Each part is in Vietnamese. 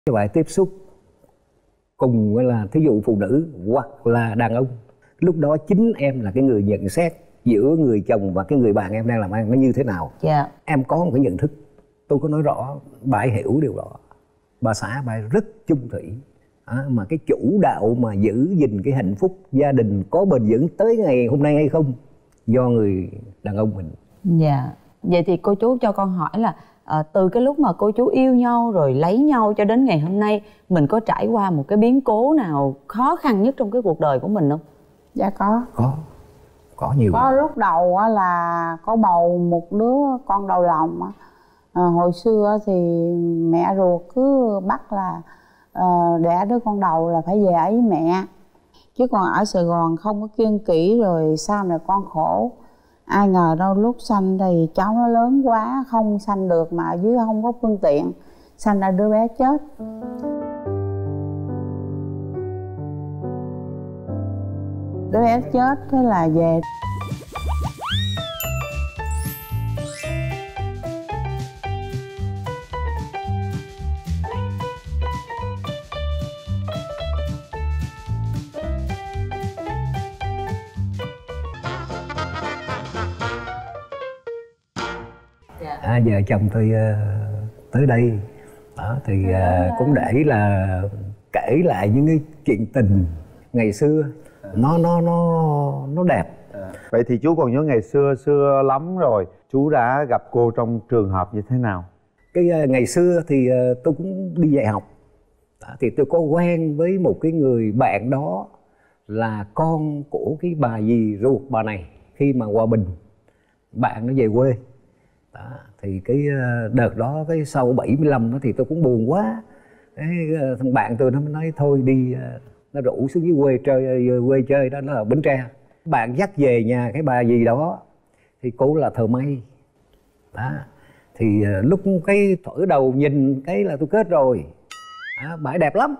Các bạn tiếp xúc cùng là thí dụ phụ nữ hoặc là đàn ông, lúc đó chính em là cái người nhận xét giữa người chồng và cái người bạn em đang làm ăn nó như thế nào. Dạ. Em có một cái nhận thức, tôi có nói rõ, bà ấy hiểu điều đó. Bà xã bà ấy rất chung thủy, mà cái chủ đạo mà giữ gìn cái hạnh phúc gia đình có bền vững tới ngày hôm nay hay không do người đàn ông mình. Dạ. Vậy thì cô chú cho con hỏi là từ cái lúc mà cô chú yêu nhau rồi lấy nhau cho đến ngày hôm nay, mình có trải qua một cái biến cố nào khó khăn nhất trong cái cuộc đời của mình không? Dạ có. Có nhiều. Có lúc đầu là có bầu một đứa con đầu lòng. Hồi xưa thì mẹ ruột cứ bắt là đẻ đứa con đầu là phải về ở với mẹ, chứ còn ở Sài Gòn không có kiêng kỹ, rồi sau này con khổ. Ai ngờ đâu lúc sanh thì cháu nó lớn quá không sanh được, mà ở dưới không có phương tiện, sanh ra đứa bé chết. Đứa bé chết thế là về. Vợ chồng tôi tới đây thì cũng để là kể lại những cái chuyện tình ngày xưa nó đẹp. Vậy thì chú còn nhớ ngày xưa lắm rồi, chú đã gặp cô trong trường hợp như thế nào? Cái ngày xưa thì tôi cũng đi dạy học, thì tôi có quen với một cái người bạn đó là con của cái bà dì ruột bà này. Khi mà hòa bình bạn nó về quê thì cái đợt đó cái sau 75 đó thì tôi cũng buồn quá. Thằng bạn tôi nó nói thôi đi, nó rủ xuống dưới quê chơi đó, nó là Bến Tre. Bạn dắt về nhà cái bà gì đó thì cô là thợ may đó. Thì lúc cái thổi đầu nhìn cái là tôi kết rồi. Bà ấy đẹp lắm.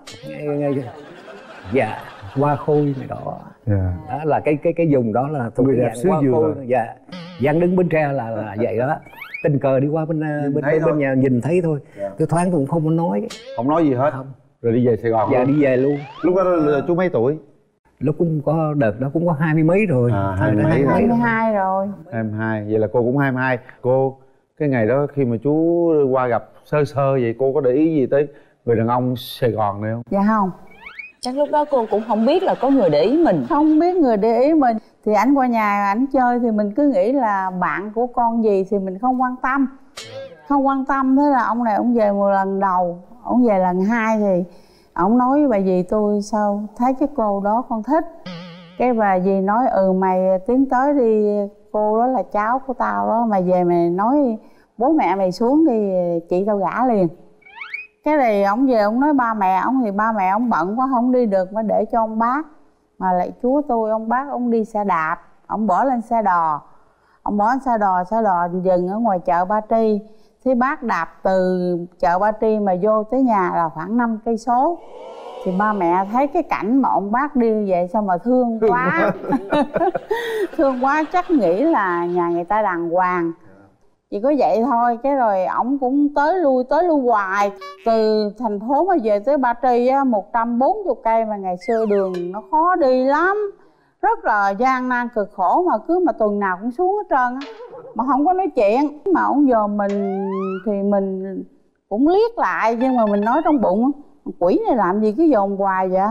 Dạ, hoa khôi này đó. Đó là cái vùng đó là thuộc người cái đẹp dạng xứ hoa Dừa. khôi. Dạ, Giang đứng Bến Tre là vậy đó. Tình cờ đi qua bên nhà nhìn thấy thôi. Tôi thoáng tôi cũng không có nói. Không nói gì hết. Không. Rồi đi về Sài Gòn Dạ luôn. đi về luôn. Lúc đó là chú mấy tuổi? Lúc cũng có đợt đó cũng có 20 mấy rồi. 22 rồi. 22, vậy là cô cũng 22. Cô, cái ngày đó khi mà chú qua gặp sơ vậy, cô có để ý gì tới người đàn ông Sài Gòn này không? Dạ không. Chắc lúc đó cô cũng không biết là có người để ý mình. Không biết người để ý mình. Thì ảnh qua nhà ảnh chơi thì mình cứ nghĩ là bạn của con gì thì mình không quan tâm. Không quan tâm, thế là ông này ông về một lần đầu, ông về lần hai thì ông nói với bà dì tôi sao thấy cái cô đó con thích. Cái bà dì nói mày tiến tới đi, cô đó là cháu của tao đó, mày về mày nói bố mẹ mày xuống đi, chị tao gả liền. Cái này ông về ông nói ba mẹ ông thì ba mẹ ông bận quá không đi được, mới để cho ông bác. Mà lại chúa tôi, ông bác ông đi xe đạp, ông bỏ lên xe đò. Ông bỏ lên xe đò dừng ở ngoài chợ Ba Tri. Thế bác đạp từ chợ Ba Tri mà vô tới nhà là khoảng 5 cây số. Thì ba mẹ thấy cái cảnh mà ông bác đi vậy sao mà thương quá. Thương quá, chắc nghĩ là nhà người ta đàng hoàng. Chỉ có vậy thôi, cái rồi ổng cũng tới lui hoài. Từ thành phố mà về tới Ba Tri á, 140 cây mà ngày xưa đường nó khó đi lắm. Rất là gian nan cực khổ, mà cứ mà tuần nào cũng xuống hết trơn á. Mà không có nói chuyện. Mà ổng dòm mình thì mình cũng liếc lại, nhưng mà mình nói trong bụng quỷ này làm gì cứ dòm hoài vậy.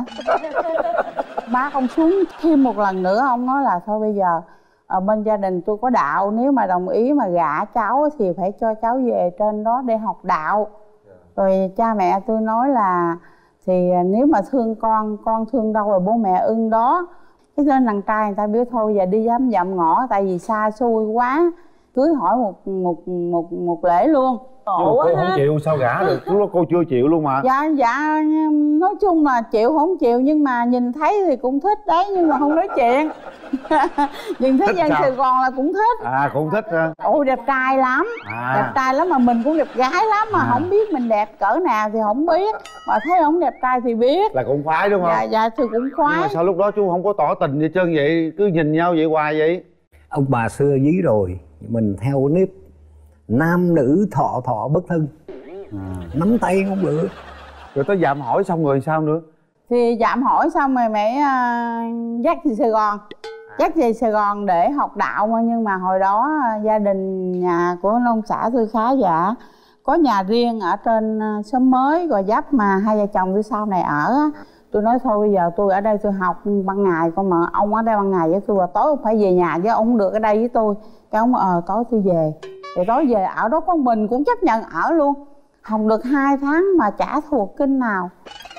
Bác ông xuống thêm một lần nữa, ông nói là thôi bây giờ ở bên gia đình tôi có đạo, nếu mà đồng ý mà gả cháu thì phải cho cháu về trên đó để học đạo. Rồi cha mẹ tôi nói là thì nếu mà thương con thương đâu rồi bố mẹ ưng đó. Cái nên đàn trai người ta biết thôi giờ đi dám dậm ngõ, tại vì xa xôi quá, cưới hỏi một lễ luôn. Nhưng mà cô không chịu sao gả được, lúc đó cô chưa chịu luôn mà. Dạ nói chung là chịu không chịu, nhưng mà nhìn thấy thì cũng thích đấy, nhưng mà không nói chuyện. Nhìn thấy dân Sài Gòn là cũng thích. Cũng thích ha. Ôi đẹp trai lắm. Đẹp trai lắm, mà mình cũng đẹp gái lắm, mà không biết mình đẹp cỡ nào thì không biết, mà thấy ông đẹp trai thì biết. Là cũng khoái đúng không? Dạ thì cũng khoái. Nhưng mà sao lúc đó chú không có tỏ tình gì trơn vậy, cứ nhìn nhau vậy hoài vậy? Ông bà xưa dí rồi, mình theo cái nếp nam nữ thọ bất thân. Nắm tay không được. Rồi tới dạm hỏi xong rồi sao nữa? Thì dạm hỏi xong rồi mẹ dắt về Sài Gòn. Dắt về Sài Gòn để học đạo mà. Nhưng mà hồi đó gia đình nhà của nông xã tôi khá giả, có nhà riêng ở trên xóm mới Gò Vấp mà hai vợ chồng tôi sau này ở á. Tôi nói thôi bây giờ tôi ở đây tôi học ban ngày, con mà ông ở đây ban ngày với tôi, và tối ông phải về nhà chứ ông không được ở đây với tôi. Cái ông tối tôi về. Thì tối về ở đó con mình cũng chấp nhận ở luôn. Học được 2 tháng mà chả thuộc kinh nào.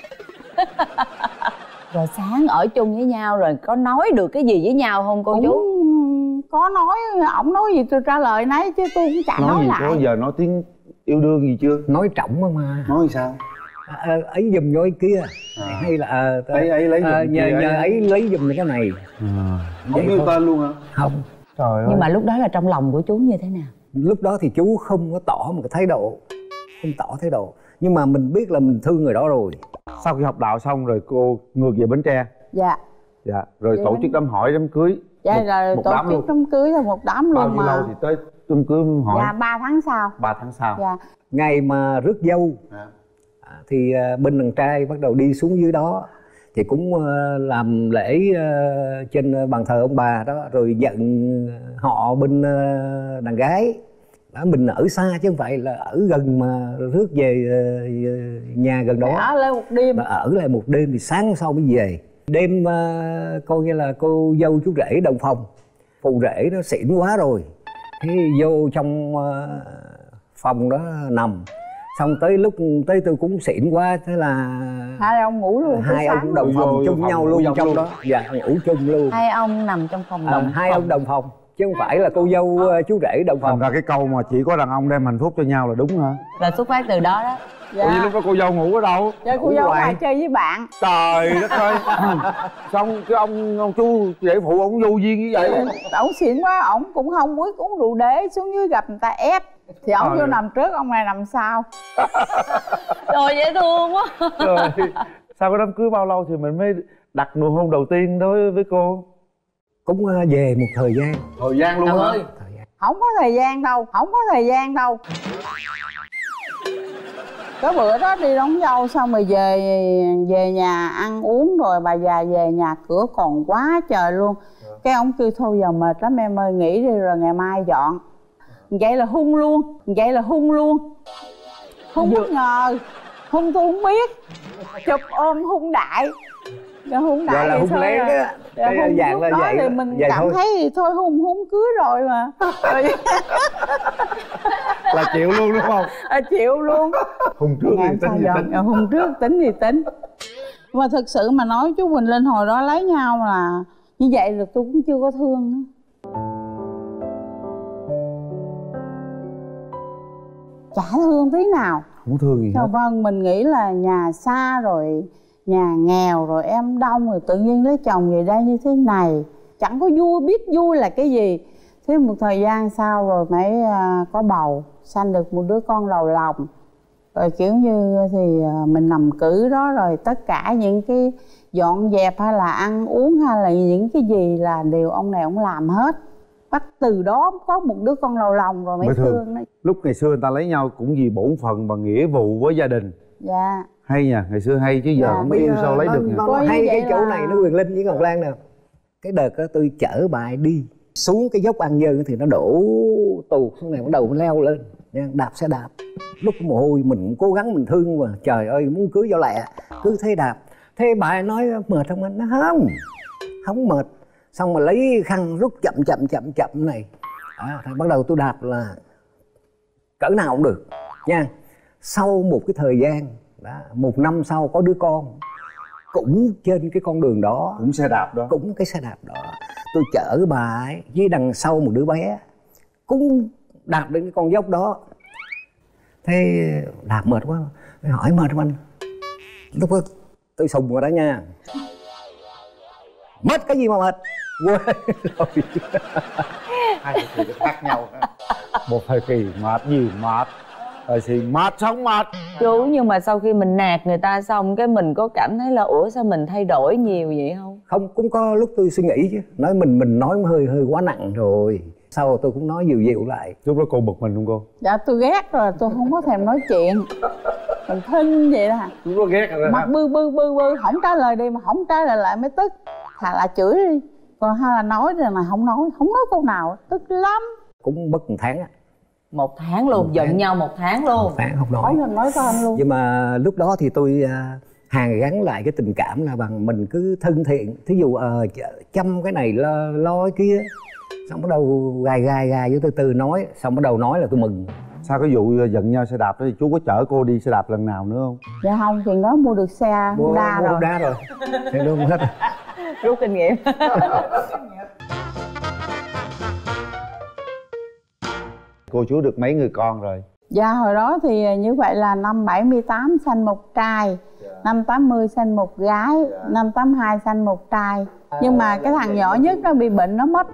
Rồi sáng ở chung với nhau rồi có nói được cái gì với nhau không cô chú? Có nói, ổng nói gì tôi trả lời nấy chứ tôi cũng chả nói gì lại. có giờ nói tiếng yêu đương gì chưa? Nói trọng mà. Nói sao? Ấy giùm cho cái kia hay là ấy lấy giùm nhờ ấy lấy giùm cái này. Không biết tên luôn hả? Không. Trời ơi. Nhưng mà lúc đó là trong lòng của chú như thế nào? Lúc đó thì chú không có tỏ một cái thái độ, không tỏ thái độ, nhưng mà mình biết là mình thương người đó rồi. Sau khi học đạo xong rồi cô ngược về Bến Tre. Dạ. Dạ. Rồi Vậy tổ chức đám hỏi đám cưới. Dạ rồi tổ chức đám cưới là một đám luôn. Bao nhiêu lâu thì tới đám cưới hỏi? Dạ 3 tháng sau. 3 tháng sau. Dạ. Ngày mà rước dâu thì bên đàn trai bắt đầu đi xuống dưới đó thì cũng làm lễ trên bàn thờ ông bà đó, rồi giận họ bên đàn gái đó. Mình ở xa chứ không phải là ở gần mà rước về nhà gần đó. Ở lại một đêm. Ở lại một đêm thì sáng sau mới về. Đêm coi như là cô dâu chú rể đồng phòng, phụ rể nó xỉn quá rồi, thế vô trong phòng đó nằm. Xong tới lúc tới tôi cũng xỉn quá, thế là hai ông ngủ luôn. Hai ông đồng phòng chung nhau luôn trong đó. Dạ, ngủ chung luôn. Hai ông nằm trong phòng đồng hai ông đồng phòng chứ không phải là cô dâu chú rể đồng phòng. Thành ra cái câu mà chỉ có đàn ông đem hạnh phúc cho nhau là đúng hả? là xuất phát từ đó đó. Dạ. Ủa, lúc đó cô dâu ngủ ở đâu? Dạ, cô dâu ngoài chơi với bạn. Trời đất ơi. Xong cái ông chú rể phụ ông vô duyên như vậy. Ổng xỉn quá, ổng cũng không muốn uống rượu đế, xuống dưới gặp người ta ép thì ổng vô nằm trước, ông này nằm sau. Trời dễ thương quá. Rồi sau cái đám cưới bao lâu thì mình mới đặt nụ hôn đầu tiên đối với cô? Cũng về một thời gian. Thời gian luôn hả? Không có thời gian đâu, không có thời gian đâu. Cái bữa đó đi đón dâu xong rồi về nhà ăn uống rồi bà già về nhà cửa còn quá trời luôn. Cái ông kêu thôi giờ mệt lắm em ơi, nghỉ đi rồi ngày mai dọn. Vậy là hung luôn, vậy là hung luôn. Hung bất ngờ, hung tôi không biết. Chụp ôm hung đại. Hung đại là hung lén đó. Cái dạng là vậy thì mình vậy cảm thôi. Thấy thì thôi hung cưới rồi mà. Là chịu luôn đúng không? Chịu luôn. Hung trước thì tính gì tính. Hung trước tính gì tính. Mà thực sự mà nói chú Quỳnh Linh hồi đó lấy nhau là như vậy là tôi cũng chưa có thương nữa. Chả thương tí nào. Không thương gì hết. Vâng, mình nghĩ là nhà xa rồi, nhà nghèo rồi em đông rồi tự nhiên lấy chồng về đây như thế này, chẳng có vui, biết vui là cái gì. Thế một thời gian sau rồi mới có bầu, sanh được một đứa con đầu lòng. Rồi kiểu như thì mình nằm cữ đó, rồi tất cả những cái dọn dẹp hay là ăn uống hay là những cái gì là đều ông này ông làm hết. Bắt từ đó có một đứa con đầu lòng rồi mới thương đấy. Lúc ngày xưa người ta lấy nhau cũng vì bổn phận và nghĩa vụ với gia đình. Dạ. Hay nha, ngày xưa hay chứ giờ không yêu sao lấy được. Nó hay cái chỗ này nó Quyền Linh với Ngọc Lan nè. Cái đợt đó tôi chở bà đi xuống cái dốc An Nhơn thì nó đổ tuột xuống này, bắt đầu nó leo lên đạp xe đạp. Lúc mồ hôi mình cũng cố gắng mình thương mà trời ơi muốn cưới do lẹ, cứ thế đạp. Thế bà nói mệt không anh? Nó không mệt. Xong mà lấy khăn rút chậm này thì bắt đầu tôi đạp là cỡ nào cũng được nha. Sau một cái thời gian đó, 1 năm sau có đứa con cũng trên cái con đường đó, cũng xe đạp đó, cũng cái xe đạp đó. Tôi chở bà ấy với đằng sau một đứa bé cũng đạp đến cái con dốc đó. Thế đạp mệt quá, tôi hỏi mệt không anh? Lúc đó tôi sùng rồi đó nha. Mệt cái gì mà mệt? Quên rồi. Hai thời kỳ khác nhau. Một thời kỳ mệt gì mệt, thời kỳ mệt sống mệt. Chú, nhưng mà sau khi mình nạt người ta xong cái mình có cảm thấy là ủa sao mình thay đổi nhiều vậy không? Không, cũng có lúc tôi suy nghĩ chứ. Nói mình nói hơi quá nặng rồi. Sau tôi cũng nói dịu dịu lại. Lúc đó cô bực mình không cô? Dạ tôi ghét rồi, tôi không có thèm nói chuyện. mình thinh vậy đó. Chú có ghét rồi Mặt bư không trả lời đi, mà không trả lời lại mới tức. Thà là chửi đi, còn hay là nói rồi mà không nói câu nào, tức lắm. Cũng mất 1 tháng á. 1 tháng luôn, giận nhau 1 tháng luôn. 1 tháng không nói. Nói to anh luôn. Nhưng mà lúc đó thì tôi hàn gắn lại cái tình cảm là bằng mình cứ thân thiện. Thí dụ chăm cái này lo cái kia, xong bắt đầu gài với từ nói, xong bắt đầu nói là tôi mừng. Sao cái vụ giận nhau xe đạp đó thì chú có chở cô đi xe đạp lần nào nữa không? Dạ không, chuyện đó mua được xe Honda rồi. Honda rồi. Thế đúng hết. Rút kinh nghiệm. Cô chú được mấy người con rồi? Dạ hồi đó thì như vậy là năm 78 sanh 1 trai, năm 80 sanh 1 gái, năm 82 sanh 1 trai. Nhưng mà cái thằng nhỏ nhất nó bị bệnh, nó mất.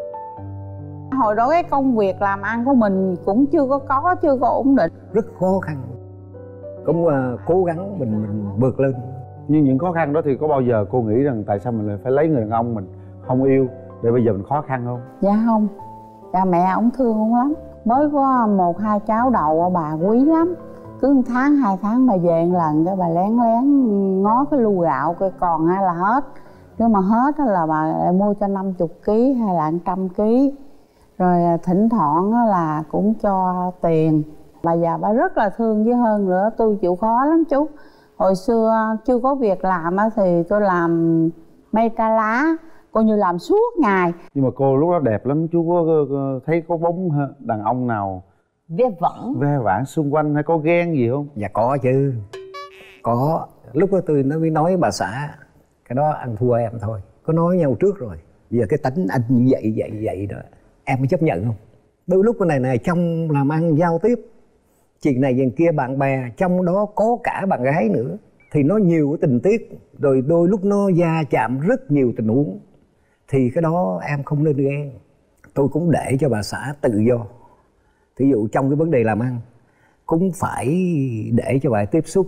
Hồi đó cái công việc làm ăn của mình cũng chưa có ổn định, Rất khó khăn. Cũng cố gắng mình vượt lên. Nhưng những khó khăn đó thì có bao giờ cô nghĩ rằng tại sao mình lại phải lấy người đàn ông mình không yêu để bây giờ mình khó khăn không? Dạ không. Cha mẹ ổng thương ổng lắm. Mới có 1-2 cháu đầu bà quý lắm. Cứ 1 tháng 2 tháng bà về một lần, cái bà lén ngó cái lu gạo coi còn hay là hết. Nếu mà hết là bà lại mua cho 50 kg hay là 100 kg. Rồi thỉnh thoảng là cũng cho tiền. Bà già bà rất là thương, với hơn nữa tôi chịu khó lắm chú. Hồi xưa chưa có việc làm thì tôi làm may tra lá, coi như làm suốt ngày. Nhưng mà cô lúc đó đẹp lắm, chú có thấy có bóng đàn ông nào ve vãn xung quanh hay có ghen gì không? Dạ có chứ. Có. Lúc đó tôi mới nói với bà xã, cái đó ăn thua em thôi. Có nói nhau trước rồi. Bây giờ cái tính anh như vậy đó, em mới chấp nhận không? Đôi lúc cái này trong làm ăn giao tiếp, chuyện này chuyện kia bạn bè, trong đó có cả bạn gái nữa, thì nó nhiều cái tình tiết, rồi đôi lúc nó va chạm rất nhiều tình huống, thì cái đó em không nên ghen. Tôi cũng để cho bà xã tự do. Thí dụ trong cái vấn đề làm ăn cũng phải để cho bà tiếp xúc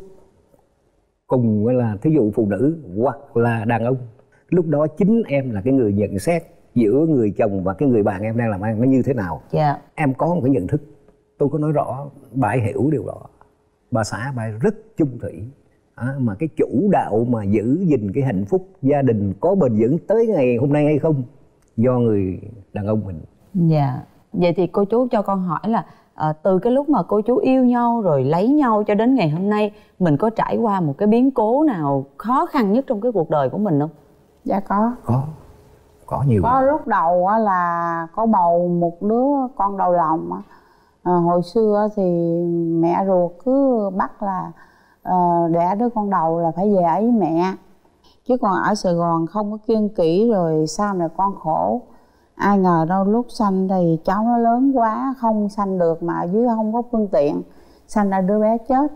cùng là thí dụ phụ nữ hoặc là đàn ông. Lúc đó chính em là cái người nhận xét giữa người chồng và cái người bạn em đang làm ăn nó như thế nào. Dạ. Em có một cái nhận thức, tôi có nói rõ, bà hiểu điều đó. Bà xã bà rất chung thủy. Mà cái chủ đạo mà giữ gìn cái hạnh phúc gia đình có bền vững tới ngày hôm nay hay không, do người đàn ông mình. Dạ. Vậy thì cô chú cho con hỏi là từ cái lúc mà cô chú yêu nhau rồi lấy nhau cho đến ngày hôm nay, mình có trải qua một cái biến cố nào khó khăn nhất trong cái cuộc đời của mình không? Dạ có. Có nhiều. Có lúc đầu là có bầu một đứa con đầu lòng. Hồi xưa thì mẹ ruột cứ bắt là đẻ đứa con đầu là phải về ở với mẹ, chứ còn ở Sài Gòn không có kiêng kỹ, rồi sau này con khổ. Ai ngờ đâu lúc sanh thì cháu nó lớn quá không sanh được, mà ở dưới không có phương tiện, sanh ra đứa bé chết.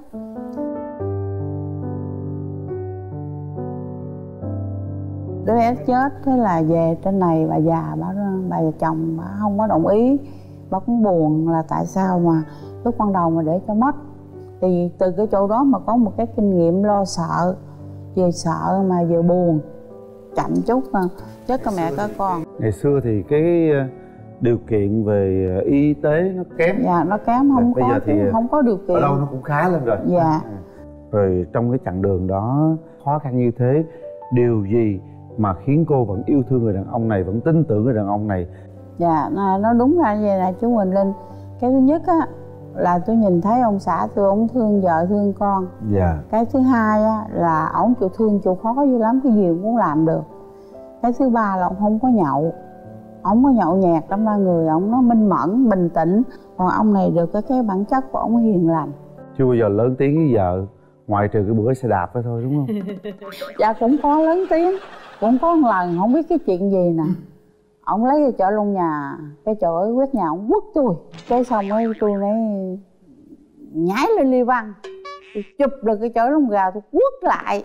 Đứa bé chết, thế là về trên này bà già bà chồng bà không có đồng ý. Bà cũng buồn là tại sao mà lúc ban đầu mà để cho mất. Thì từ cái chỗ đó mà có một cái kinh nghiệm lo sợ, vừa sợ mà vừa buồn. Chậm chút mà chết cả mẹ cả con. Ngày xưa thì cái điều kiện về y tế nó kém. Dạ nó kém, không bây có giờ thì không có điều kiện. ở đâu nó cũng khá lên rồi. Dạ. Rồi trong cái chặng đường đó khó khăn như thế, điều gì mà khiến cô vẫn yêu thương người đàn ông này, vẫn tin tưởng người đàn ông này? Dạ nó đúng là như vậy nè chú Quỳnh Linh. Cái thứ nhất á là tôi nhìn thấy ông xã tôi, ông thương vợ thương con. Dạ. Cái thứ hai á là ổng chịu thương chịu khó dữ lắm, cái gì cũng muốn làm được. Cái thứ ba là ông không có nhậu, ổng có nhậu nhẹt lắm, ra người ổng nó minh mẫn bình tĩnh. Còn ông này được cái bản chất của ổng hiền lành. Chưa bao giờ lớn tiếng với vợ, ngoại trừ cái bữa xe đạp đó thôi, đúng không? Dạ cũng có lớn tiếng, cũng có một lần không biết cái chuyện gì nè, ổng lấy cái chợ luôn nhà, cái chợ quét nhà ổng quất tôi, cái xong ấy tôi mới nhảy lên ly văn, tôi chụp được cái chợ lông gà tôi quất lại.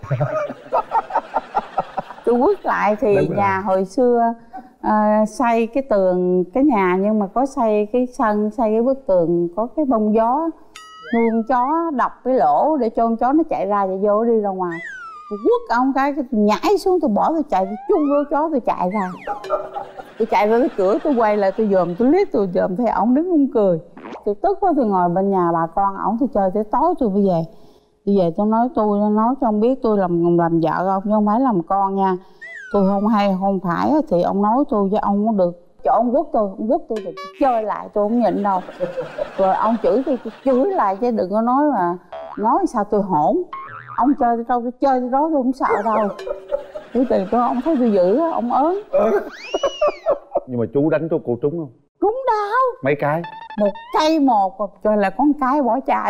Tôi quất lại thì đúng nhà rồi. Hồi xưa xây cái tường cái nhà, nhưng mà có xây cái sân, xây cái bức tường có cái bông gió, nuôi con chó đập cái lỗ để cho con chó nó chạy ra chạy vô đi ra ngoài. Tôi quất ông cái tôi nhảy xuống, tôi bỏ, tôi chạy, tôi chung lỗ chó, tôi chạy ra. Tôi chạy ra cái cửa, tôi quay lại, tôi dòm, tôi liếc, tôi dòm thấy ổng đứng ông cười. Tôi tức quá, tôi ngồi bên nhà bà con ổng, tôi chơi tới tối tôi mới về. Tôi về tôi nói cho ông biết tôi làm vợ không, chứ không phải làm con nha. Tôi không hay không phải thì ông nói tôi chứ ông không được chỗ ông quất tôi được chơi lại, tôi không nhịn đâu. Rồi ông chửi tôi chửi lại chứ đừng có nói mà nói sao tôi hỗn. Ông chơi tôi đâu, tôi chơi tôi đó tôi không sợ đâu. Chứ từ tôi ông thấy tôi dữ ông ớn. Nhưng mà chú đánh cho cô trúng không? Trúng đâu. Mấy cái? Một cây một, rồi là con cái bỏ chạy.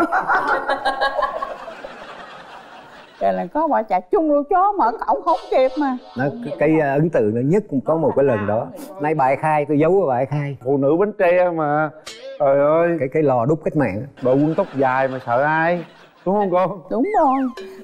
Rồi là có bỏ chạy chung lũ chó mở cổng không kịp mà. Cái ấn tượng nhất cũng có một cái lần đó. Nay bài khai tôi giấu ở bài khai. Phụ nữ Bến Tre mà. Trời ơi. Cái lò đúc cách mạng. Đội quân tóc dài mà sợ ai? Đúng không con? Đúng rồi.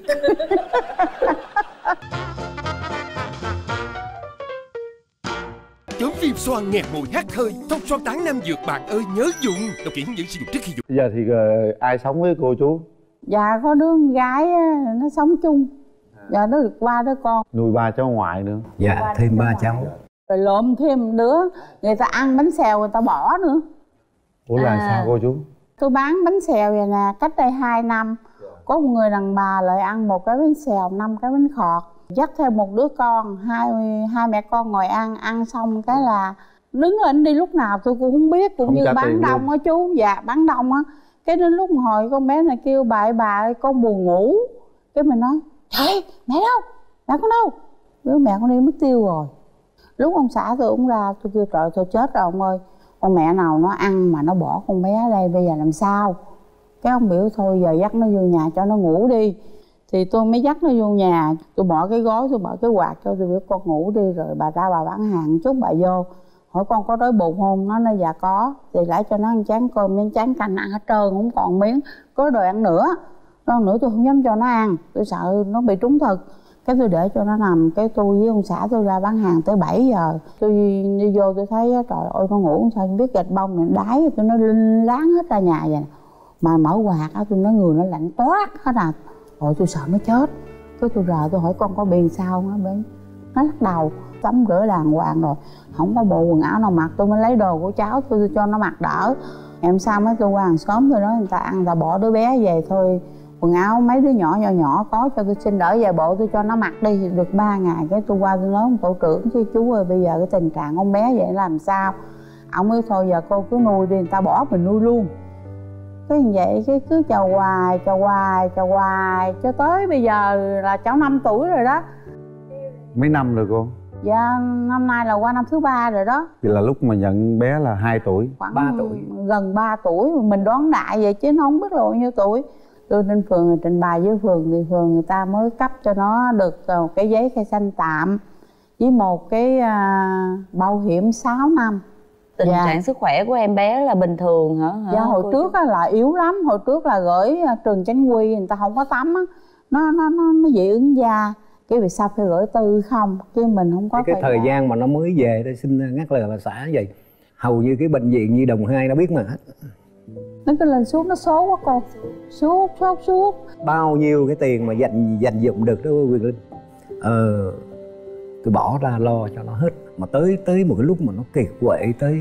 Chống viêm xoang nghẹt mũi hắt hơi, thông xoang tán nam dược bạn ơi nhớ dùng. Đọc kỹ hướng dẫn sử dụng trước khi dùng. Bây giờ thì ai sống với cô chú? Dạ có đứa con gái nó sống chung. Dạ nó được 3 đứa con. Nuôi 3 cháu ngoại nữa. Dạ thêm 3 cháu. Rồi lộn thêm đứa. Người ta ăn bánh xèo người ta bỏ nữa. Ủa là sao cô chú? Tôi bán bánh xèo vậy nè, cách đây 2 năm. Có một người đàn bà lại ăn 1 cái bánh xèo, 5 cái bánh khọt. Dắt thêm một đứa con, hai mẹ con ngồi ăn xong cái là đứng lên đi lúc nào tôi cũng không biết, cũng không như bán đông á chú. Dạ bán đông á. Cái đến lúc hồi con bé này kêu bà ơi con buồn ngủ. Cái mình nói trời mẹ đâu, mẹ con đâu? Đứa mẹ con đi mất tiêu rồi. Lúc ông xã tôi cũng ra tôi kêu trời tôi chết rồi ông ơi, con mẹ nào nó ăn mà nó bỏ con bé ở đây bây giờ làm sao? Cái ông biểu thôi giờ dắt nó vô nhà cho nó ngủ đi. Thì tôi mới dắt nó vô nhà, tôi bỏ cái gối, tôi bỏ cái quạt cho tôi biểu con ngủ đi. Rồi bà ra bà bán hàng chút bà vô hỏi con có đói bụng không? Nó nói dạ có. Thì lại cho nó ăn chén cơm, miếng chén canh ăn hết trơn, không còn miếng. Có đồ ăn nữa. Đồ ăn nữa tôi không dám cho nó ăn, tôi sợ nó bị trúng thực. Cái tôi để cho nó nằm, cái tôi với ông xã tôi ra bán hàng tới 7 giờ. Tôi đi vô tôi thấy trời ơi con ngủ sao không biết gạch bông này đáy, tôi nó linh láng hết ra nhà vậy nè. Mà mở quạt á tôi nói người nó lạnh toát hết à. Rồi tôi sợ nó chết. Cái tôi rờ tôi hỏi con có bị sao không á bên. Nó lắc đầu, tắm rửa đàng hoàng rồi, không có bộ quần áo nào mặc. Tôi mới lấy đồ của cháu tôi cho nó mặc đỡ. Em sao mấy tôi qua hàng xóm tôi nói người ta ăn người ta bỏ đứa bé về thôi. Quần áo mấy đứa nhỏ có cho tôi xin đỡ vài bộ tôi cho nó mặc đi. Được 3 ngày cái tôi qua tôi nói ông tổ trưởng chứ chú ơi bây giờ cái tình trạng con bé vậy làm sao? Ông ấy thôi giờ cô cứ nuôi đi, người ta bỏ mình nuôi luôn. Cái như vậy cái cứ chờ hoài cho tới bây giờ là cháu 5 tuổi rồi đó. Mấy năm rồi cô? Dạ năm nay là qua năm thứ 3 rồi đó. Vậy là lúc mà nhận bé là 2 tuổi? Khoảng 3 tuổi. Gần 3 tuổi, mình đoán đại vậy chứ nó không biết là bao nhiêu tuổi. Đưa lên phường rồi trình bày với phường thì phường người ta mới cấp cho nó được một cái giấy cây xanh tạm với một cái bảo hiểm 6 năm. Tình trạng sức khỏe của em bé là bình thường hả? Dạ hồi trước là yếu lắm, hồi trước là gửi trường Chánh Quy người ta không có tắm á, nó dị ứng da. Cái vì sao phải gửi tư không chứ mình không có cái thời gian mà nó mới về để xin ngắt lời bà xã vậy, hầu như cái bệnh viện Nhi Đồng 2 nó biết mà hết. Nó cứ lên xuống nó số quá cô, suốt Bao nhiêu cái tiền mà dành dụm được đó Quyền Linh, tôi bỏ ra lo cho nó hết. Mà tới một cái lúc mà nó kiệt quệ,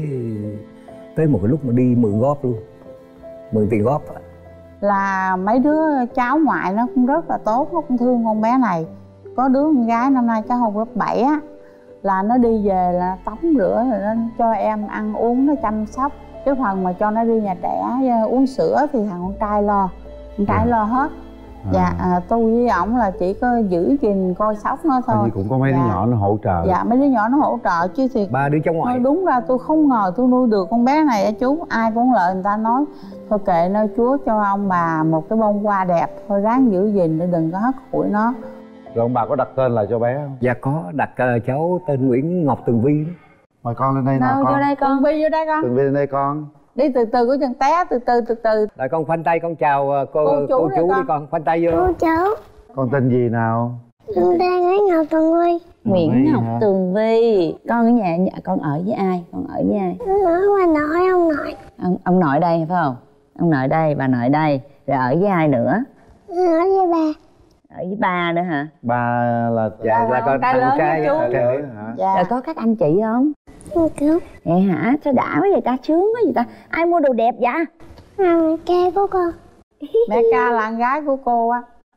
tới một cái lúc mà đi mượn góp luôn, mượn tiền góp. Là mấy đứa cháu ngoại nó cũng rất là tốt, nó cũng thương con bé này. Có đứa con gái năm nay cháu học lớp 7 á, là nó đi về là tắm rửa rồi nó cho em ăn uống, nó chăm sóc. Cái phần mà cho nó đi nhà trẻ uống sữa thì thằng con trai lo, con trai lo hết. Dạ tôi với ổng là chỉ có giữ gìn coi sóc nó thôi. Cũng có mấy đứa nhỏ nó hỗ trợ. Dạ mấy đứa nhỏ nó hỗ trợ chứ thì 3 đứa cháu ngoại. Đúng ra tôi không ngờ tôi nuôi được con bé này á chú. Ai cũng lợi người ta nói thôi kệ nó, Chúa cho ông bà một cái bông hoa đẹp thôi, ráng giữ gìn để đừng có hất hủi nó. Rồi ông bà có đặt tên là cho bé không? Dạ có, đặt cháu tên Nguyễn Ngọc Tường Vi. Mời con lên đây nào con. Vô đây con. Tường Vi vô đây con. Tường Vi lên đây con. Đi từ từ của chân té, từ từ. Rồi con khoanh tay con chào cô chú đi con, khoanh tay vô. Cô cháu. Con tên gì nào? Con tên Nguyễn Ngọc Tường Vi. Nguyễn Ngọc Tường Vi. Con ở nhà con ở với ai? Con ở với ai? Con ở với nội, ông nội. Ông nội đây phải không? Ông nội đây, bà nội đây. Rồi ở với ai nữa? Ở với ba. Ở với ba nữa hả? Ba là Dạ là con trai chú. hả? Dạ. Rồi có các anh chị không? Không cứu. Vậy hả? Sao đã quá vậy ta, sướng quá vậy ta. Ai mua đồ đẹp vậy? Mẹ ca của con. Mẹ ca là con gái của cô á.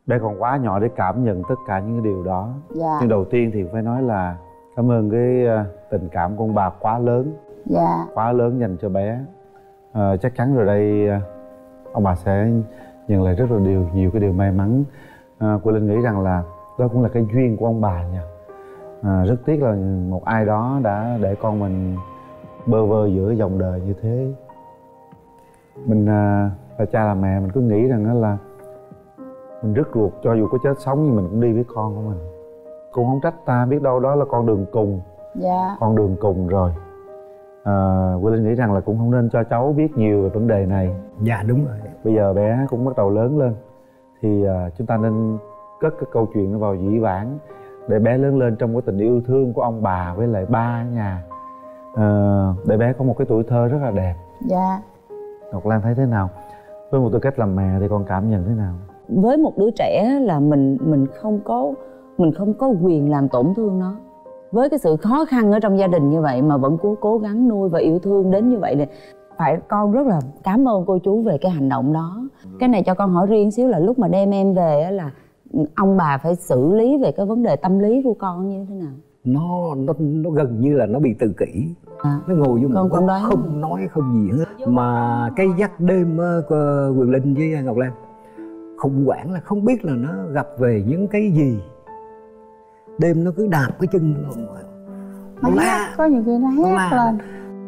Bé còn quá nhỏ để cảm nhận tất cả những cái điều đó. Dạ. Nhưng đầu tiên thì phải nói là cảm ơn cái tình cảm của ông bà quá lớn. Dạ. Quá lớn dành cho bé. Chắc chắn rồi đây ông bà sẽ nhận lại rất là nhiều cái điều may mắn. Cô Linh nghĩ rằng là đó cũng là cái duyên của ông bà nha. Rất tiếc là một ai đó đã để con mình bơ vơ giữa dòng đời như thế. Mình là cha là mẹ, mình cứ nghĩ rằng đó là mình rất ruột, cho dù có chết sống nhưng mình cũng đi với con của mình. Cũng không trách ta, biết đâu đó là con đường cùng. Dạ. Con đường cùng rồi. Quê Linh nghĩ rằng là cũng không nên cho cháu biết nhiều về vấn đề này. Dạ đúng rồi. Bây giờ bé cũng bắt đầu lớn lên thì chúng ta nên cất cái câu chuyện nó vào dĩ vãng để bé lớn lên trong cái tình yêu thương của ông bà với lại ba ở nhà. Để bé có một cái tuổi thơ rất là đẹp. Dạ. Ngọc Lan thấy thế nào? Với một tư cách làm mẹ thì con cảm nhận thế nào? Với một đứa trẻ là mình không có quyền làm tổn thương nó. Với cái sự khó khăn ở trong gia đình như vậy mà vẫn cố gắng nuôi và yêu thương đến như vậy, thì con rất là cảm ơn cô chú về cái hành động đó. Cái này cho con hỏi riêng xíu là lúc mà đem em về á, là ông bà phải xử lý về cái vấn đề tâm lý của con như thế nào? Nó gần như là nó bị tự kỷ. Nó ngồi vô một góc không nói không gì hết. Mà cái giấc đêm Quyền Linh với Ngọc Lan khủng hoảng là không biết là nó gặp về những cái gì. Đêm nó cứ đạp cái chân nó la, có những khi nó hét lên.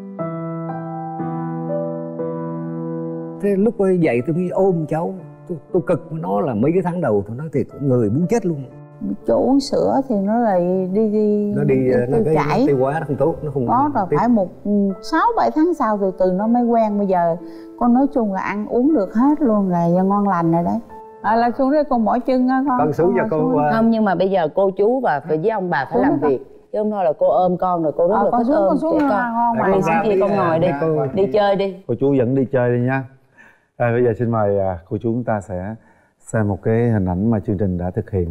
Thế lúc dậy tôi mới ôm cháu, tôi cực với nó là mấy cái tháng đầu tôi nói thiệt người muốn chết luôn. Chỗ uống sữa thì nó lại đi nó chảy tiêu hóa nó không tốt, nó không có, rồi phải 6-7 tháng sau từ nó mới quen. Bây giờ con nói chung là ăn uống được hết luôn, là ngon lành rồi đấy. Là xuống đây con mỏi chân á con. Con xuống cho cô. Không, nhưng mà bây giờ cô chú và với ông bà phải làm việc, chứ không thôi là cô ôm con rồi cô rất là thích ôm trẻ con. Đi xuống kia con ngồi đi, đi chơi đi. Cô chú dẫn đi chơi đi nha. Bây giờ xin mời cô chú chúng ta sẽ xem một cái hình ảnh mà chương trình đã thực hiện.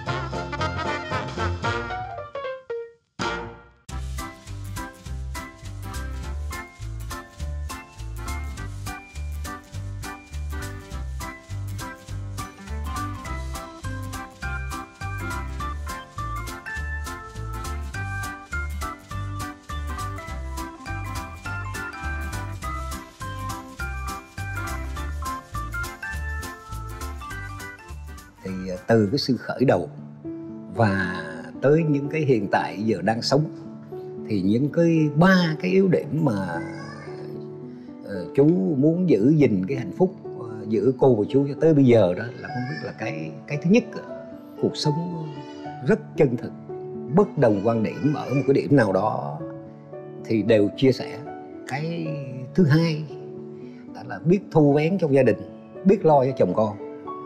Thì từ cái sự khởi đầu và tới những cái hiện tại giờ đang sống, thì những cái 3 cái yếu điểm mà chú muốn giữ gìn cái hạnh phúc giữa cô và chú cho tới bây giờ đó là không biết là cái thứ nhất, cuộc sống rất chân thực, bất đồng quan điểm ở một cái điểm nào đó thì đều chia sẻ. Cái thứ hai đó là biết thu vén trong gia đình, biết lo cho chồng con.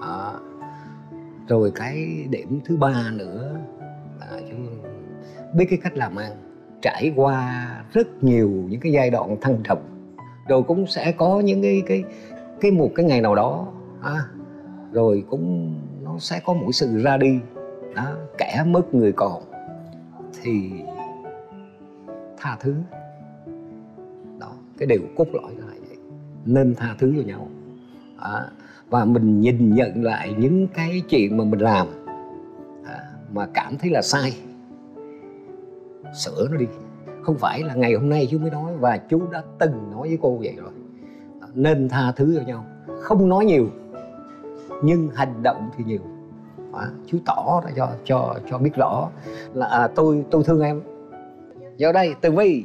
Rồi cái điểm thứ 3 nữa là chú biết cái cách làm ăn, trải qua rất nhiều những cái giai đoạn thăng trầm, rồi cũng sẽ có những một cái ngày nào đó rồi cũng nó sẽ có một sự ra đi đó, kẻ mất người còn, thì tha thứ đó, cái điều cốt lõi là vậy, nên tha thứ cho nhau. Và mình nhìn nhận lại những cái chuyện mà mình làm mà cảm thấy là sai, sửa nó đi. Không phải là ngày hôm nay chú mới nói, và chú đã từng nói với cô vậy rồi. Nên tha thứ cho nhau, không nói nhiều nhưng hành động thì nhiều. Chú tỏ ra cho biết rõ là tôi thương em. Vào đây Tường Vi.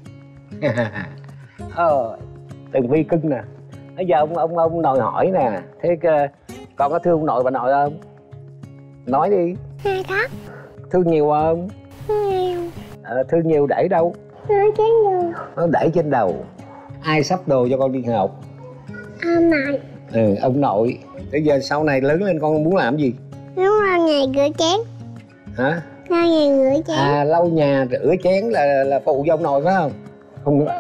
Tường Vi cưng nè. Bây giờ ông nội hỏi nè, thế con có thương ông nội bà nội không? Nói đi. Thương nhiều không? Nhiều. Thương nhiều để đâu? Nói trên đầu. Nó để trên đầu. Ai sắp đồ cho con đi học? Ông nội. Ông nội. Bây giờ sau này lớn lên con muốn làm gì? Đúng là ngày rửa chén. Hả? Lau nhà rửa chén. Lau nhà rửa chén là phụ cho ông nội phải không? Không nữa.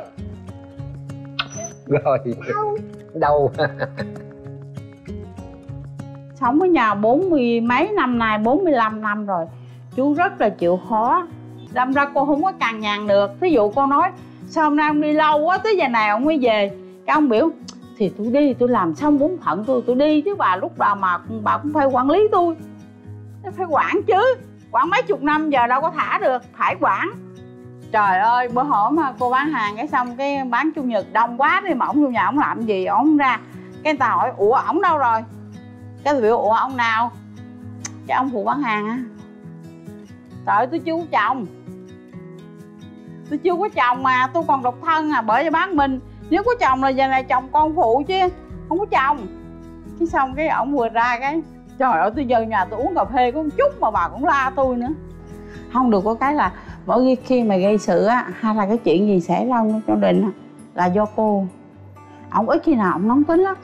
Rồi. Đâu? Sống ở nhà 40 mấy năm nay, 45 năm rồi. Chú rất là chịu khó. Đâm ra cô không có cằn nhằn được. Ví dụ con nói sao hôm nay ông đi lâu quá, tới giờ này ông mới về. Cái ông biểu thì tôi đi, tôi làm xong bổn phận tôi đi chứ bà, lúc nào mà bà cũng phải quản lý tôi, phải quản chứ, quản mấy chục năm giờ đâu có thả được, phải quản. Trời ơi, bữa hổm mà cô bán hàng cái xong cái bán chủ nhật đông quá đi mà ổng vô nhà ổng làm gì, ổng không ra. Cái người ta hỏi ủa ổng đâu rồi, cái tôi biểu ủa ông nào, cái ông phụ bán hàng á. Trời ơi, tôi chưa có chồng, tôi chưa có chồng mà tôi còn độc thân à, bởi vì bán mình nếu có chồng là giờ này chồng con phụ chứ không có chồng. Cái xong cái ổng vừa ra cái trời ơi, tôi giờ nhà tôi uống cà phê có một chút mà bà cũng la tôi nữa. Không được có cái là mỗi khi mà gây sự á, hay là cái chuyện gì xảy ra trong gia đình á, là do cô. Ổng ít khi nào ổng nóng tính lắm,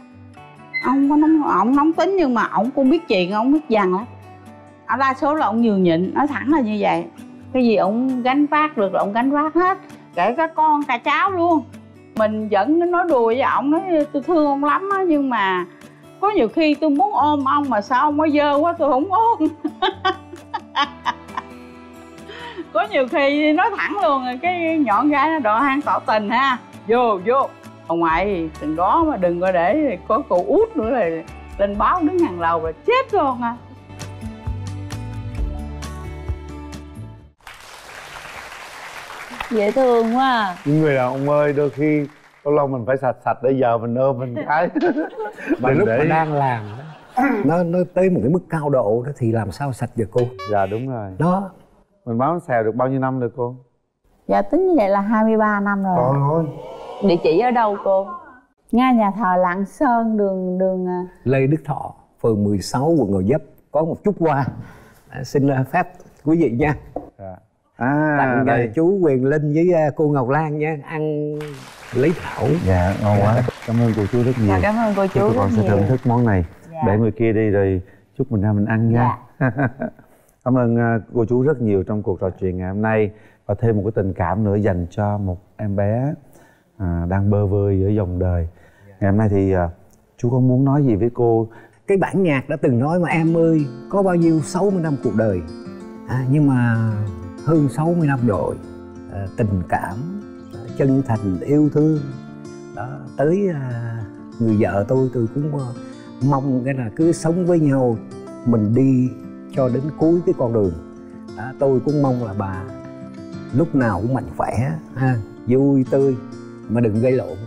ổng nóng tính nhưng mà ổng cũng biết chuyện, ổng biết dằn lắm. Đa số là ổng nhường nhịn, nói thẳng là như vậy. Cái gì ổng gánh vác được là ổng gánh vác hết, kể cả con cả cháu luôn. Mình vẫn nói đùa với ổng, nói tôi thương ông lắm á, nhưng mà có nhiều khi tôi muốn ôm ông mà sao ông mới dơ quá tôi không ôm. Có nhiều khi nói thẳng luôn rồi, cái nhọn gái nó đòi hang tỏ tình ha, vô ông ngoại từng đó mà đừng có để có cô út nữa là lên báo đứng hàng đầu là chết luôn à. Dễ thương quá à. Những người đàn ông ơi, đôi khi lâu lâu mình phải sạch để giờ mình ôm mình cái. Mà lúc mà đang làm nó tới một cái mức cao độ đó thì làm sao sạch được cô? Dạ đúng rồi. Đó. Mình bán xèo được bao nhiêu năm rồi cô? Dạ tính như vậy là 23 năm rồi. Trời ơi. Địa chỉ ở đâu cô? Ngay nhà thờ Lạng Sơn, đường Lê Đức Thọ, phường 16, quận Gò Vấp. Có một chút hoa, xin phép quý vị nha. Dạ. Tặng đây. chú Quyền Linh với cô Ngọc Lan nha, ăn lấy thảo. Dạ ngon quá. Cảm ơn cô chú rất nhiều. Cảm ơn cô chú Tôi rất còn sẽ nhiều. thưởng thức món này. Dạ. Để người kia đi rồi chúc mình ra mình ăn nha. Cảm ơn cô chú rất nhiều trong cuộc trò chuyện ngày hôm nay, và thêm một cái tình cảm nữa dành cho một em bé đang bơ vơ giữa dòng đời. Ngày hôm nay thì chú có muốn nói gì với cô? Cái bản nhạc đã từng nói mà em ơi, có bao nhiêu 60 năm cuộc đời, nhưng mà hơn 60 năm rồi, tình cảm, chân thành, yêu thương đó, tới người vợ tôi cũng mong cái là cứ sống với nhau, mình đi cho đến cuối cái con đường đó. Tôi cũng mong là bà lúc nào cũng mạnh khỏe, vui tươi, mà đừng gây lộn.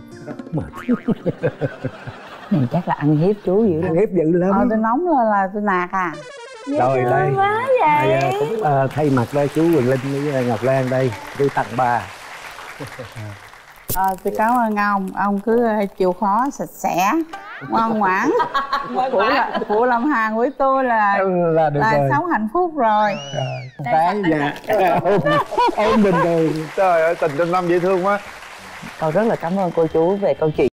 Này chắc là ăn hiếp chú dữ lắm. Ăn hiếp dữ lắm. tôi nóng lên là tôi nạt à. Rồi đây quá vậy. cũng thay mặt đây chú Quyền Linh với Ngọc Lan đây tôi tặng bà. Tôi cảm ơn ông cứ chịu khó sạch sẽ, ngoan ngoãn, phụ làm hàng với tôi là Được rồi. sống hạnh phúc rồi. Cái dạ em bình thường. Trời ơi, tình trăm năm dễ thương quá. Con rất là cảm ơn cô chú về câu chuyện